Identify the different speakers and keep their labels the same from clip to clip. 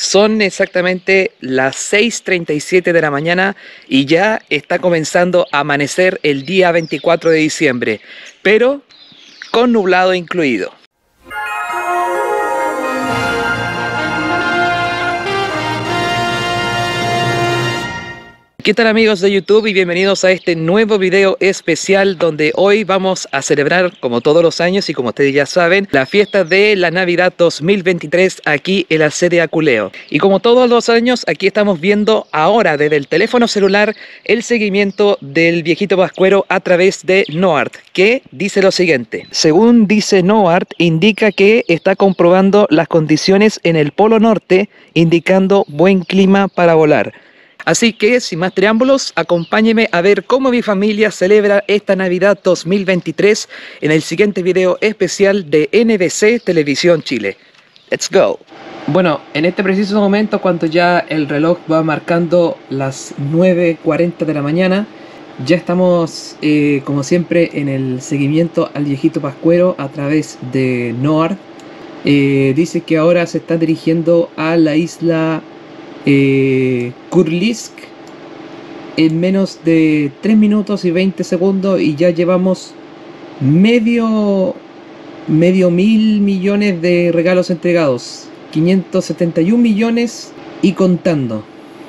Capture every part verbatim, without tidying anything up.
Speaker 1: Son exactamente las seis treinta y siete de la mañana y ya está comenzando a amanecer el día veinticuatro de diciembre, pero con nublado incluido. ¿Qué tal amigos de YouTube y bienvenidos a este nuevo video especial donde hoy vamos a celebrar, como todos los años y como ustedes ya saben, la fiesta de la Navidad dos mil veintitrés aquí en la sede Aculeo. Y como todos los años, aquí estamos viendo ahora desde el teléfono celular el seguimiento del viejito pascuero a través de NOART, que dice lo siguiente. Según dice NOART, indica que está comprobando las condiciones en el Polo Norte, indicando buen clima para volar. Así que, sin más preámbulos, acompáñenme a ver cómo mi familia celebra esta Navidad dos mil veintitrés en el siguiente video especial de N B C Televisión Chile. ¡Let's go! Bueno, en este preciso momento, cuando ya el reloj va marcando las nueve cuarenta de la mañana, ya estamos, eh, como siempre, en el seguimiento al viejito pascuero a través de NOART. Eh, dice que ahora se está dirigiendo a la isla Eh, Kurlisk en menos de tres minutos y veinte segundos y ya llevamos medio medio mil millones de regalos entregados, quinientos setenta y un millones y contando.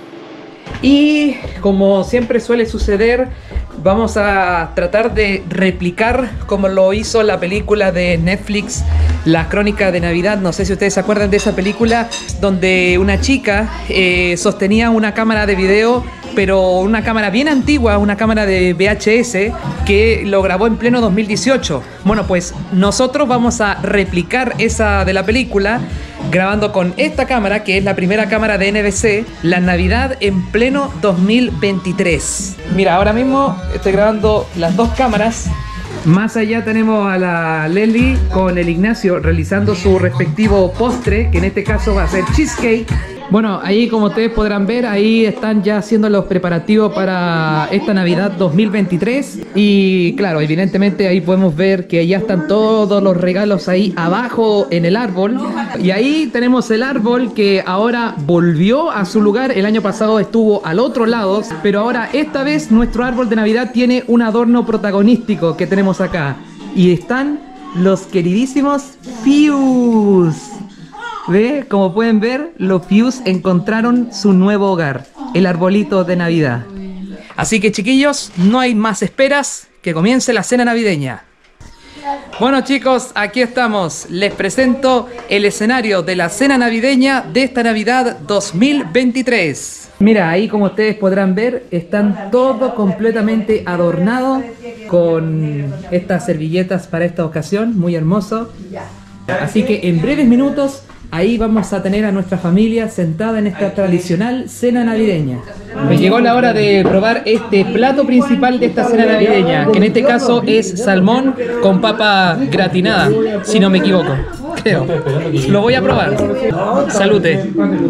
Speaker 1: Y como siempre suele suceder, vamos a tratar de replicar como lo hizo la película de Netflix, La Crónica de Navidad. No sé si ustedes se acuerdan de esa película, donde una chica eh, sostenía una cámara de video, pero una cámara bien antigua, una cámara de V H S, que lo grabó en pleno dos mil dieciocho. Bueno, pues nosotros vamos a replicar esa de la película, grabando con esta cámara, que es la primera cámara de N B C, la Navidad en pleno dos mil veintitrés. Mira, ahora mismo estoy grabando las dos cámaras. Más allá tenemos a la Leli con el Ignacio realizando su respectivo postre, que en este caso va a ser cheesecake. Bueno, ahí como ustedes podrán ver, ahí están ya haciendo los preparativos para esta Navidad dos mil veintitrés. Y claro, evidentemente ahí podemos ver que ya están todos los regalos ahí abajo en el árbol. Y ahí tenemos el árbol que ahora volvió a su lugar. El año pasado estuvo al otro lado, pero ahora esta vez nuestro árbol de Navidad tiene un adorno protagonístico que tenemos acá. Y están los queridísimos Fuse. ¿Ve? Como pueden ver, los Fuse encontraron su nuevo hogar, el arbolito de Navidad. Así que chiquillos, no hay más esperas, que comience la cena navideña. Bueno chicos, aquí estamos. Les presento el escenario de la cena navideña de esta Navidad dos mil veintitrés. Mira, ahí como ustedes podrán ver, están todos completamente adornados con estas servilletas para esta ocasión, muy hermoso. Así que en breves minutos ahí vamos a tener a nuestra familia sentada en esta tradicional cena navideña. Me llegó la hora de probar este plato principal de esta cena navideña, que en este caso es salmón con papa gratinada, si no me equivoco. Creo. Lo voy a probar. Salute.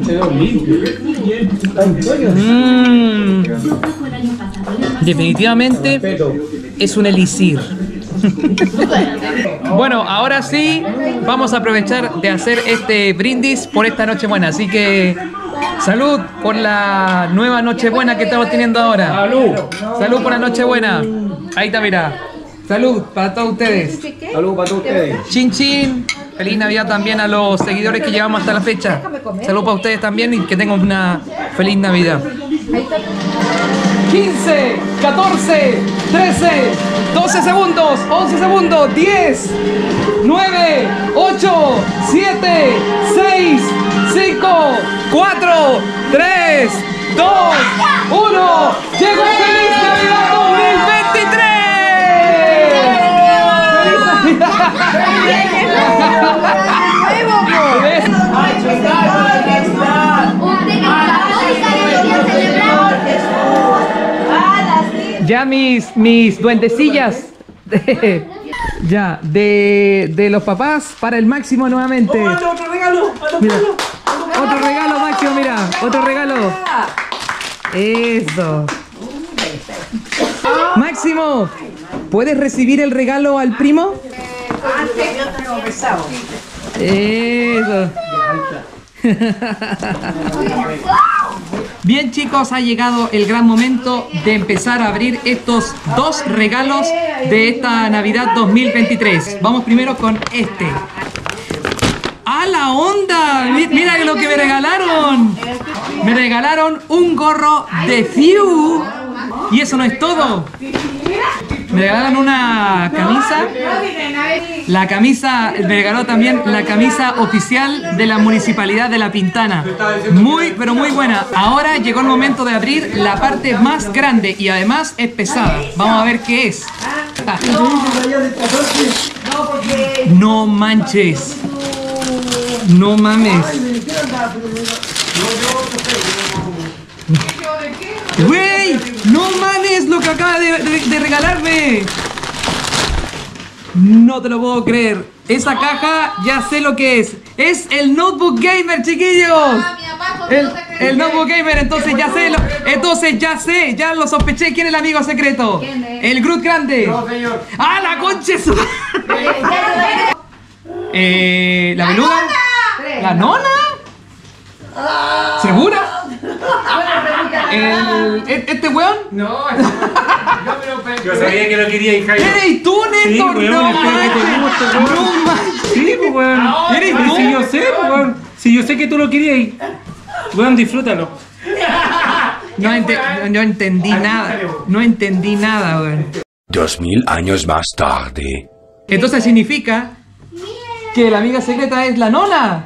Speaker 1: Mm. Definitivamente es un elixir. Bueno, ahora sí vamos a aprovechar de hacer este brindis por esta Nochebuena. Así que salud por la nueva Nochebuena que estamos teniendo ahora. Salud. Salud por la Nochebuena. Ahí está, mira. Salud para todos ustedes.
Speaker 2: Salud para todos ustedes.
Speaker 1: Chin chin. Feliz Navidad también a los seguidores que llevamos hasta la fecha. Salud para ustedes también y que tengan una feliz Navidad. quince, catorce, trece, doce segundos, once segundos, diez, nueve, ocho, siete, seis, cinco, cuatro, tres, dos, uno. ¡Llegó Feliz Navidad dos mil veintitrés! ¡Feliz Ya mis, mis duendecillas de, ya, de, de los papás para el Máximo nuevamente.
Speaker 2: Oh, otro regalo,
Speaker 1: mira, otro regalo Máximo, mira, otro regalo. Eso. Máximo, ¿puedes recibir el regalo al primo? Eso. Bien chicos, ha llegado el gran momento de empezar a abrir estos dos regalos de esta Navidad dos mil veintitrés. Vamos primero con este. ¡Ah, la onda! ¡Mira lo que me regalaron! Me regalaron un gorro de Fiu. Y eso no es todo. Me regalaron una camisa. La camisa, me regaló también la camisa oficial de la Municipalidad de La Pintana. Muy, pero muy buena. Ahora llegó el momento de abrir la parte más grande y además es pesada. Vamos a ver qué es. No manches. No mames. ¡Wey! ¡No mames lo que acaba de, de, de regalarme! No te lo puedo creer. Esa caja ya sé lo que es. Es el Notebook Gamer, chiquillos. El, el Notebook Gamer, entonces ya sé lo, Entonces ya sé, ya lo sospeché. ¿Quién es el amigo secreto? El Groot grande. No, señor. ¡Ah, la concha! Eh, ¿La peluda? ¿La nona? ¿Segura? El, ¿Este weón? No, yo sabía que lo quería, hija. ¿Eres tú, Néstor? Sí, no, manches. No manches. Sí, pues, weón. ¿Eres tú? Si yo sé, pues, weón. Si yo sé que tú lo querías, weón, disfrútalo. No, ente no entendí nada. No entendí nada, weón.
Speaker 3: Dos mil años más tarde.
Speaker 1: Entonces significa que la amiga secreta es la nona.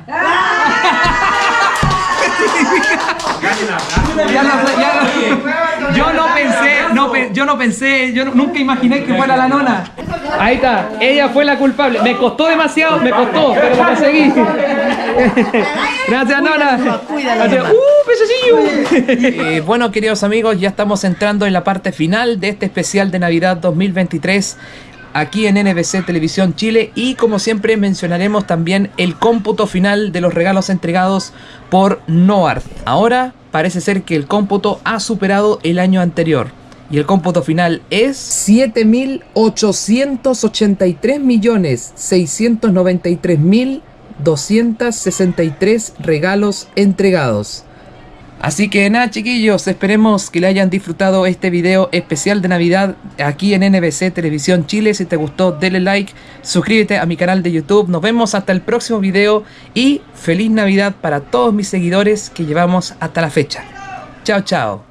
Speaker 1: Ya lo, ya lo, yo no pensé, no, yo no pensé, yo no, nunca imaginé que fuera la nona. Ahí está, ella fue la culpable. Me costó demasiado, me costó, pero lo conseguí. Gracias, nona. Gracias. ¡Uh, pececillo! Eh, bueno, queridos amigos, ya estamos entrando en la parte final de este especial de Navidad dos mil veintitrés. Aquí en N B C Televisión Chile, y como siempre mencionaremos también el cómputo final de los regalos entregados por Noard. Ahora parece ser que el cómputo ha superado el año anterior y el cómputo final es siete mil ochocientos ochenta y tres millones seiscientos noventa y tres mil doscientos sesenta y tres regalos entregados. Así que nada, chiquillos, esperemos que le hayan disfrutado este video especial de Navidad aquí en N B C Televisión Chile. Si te gustó, dale like, suscríbete a mi canal de YouTube. Nos vemos hasta el próximo video y feliz Navidad para todos mis seguidores que llevamos hasta la fecha. Chao, chao.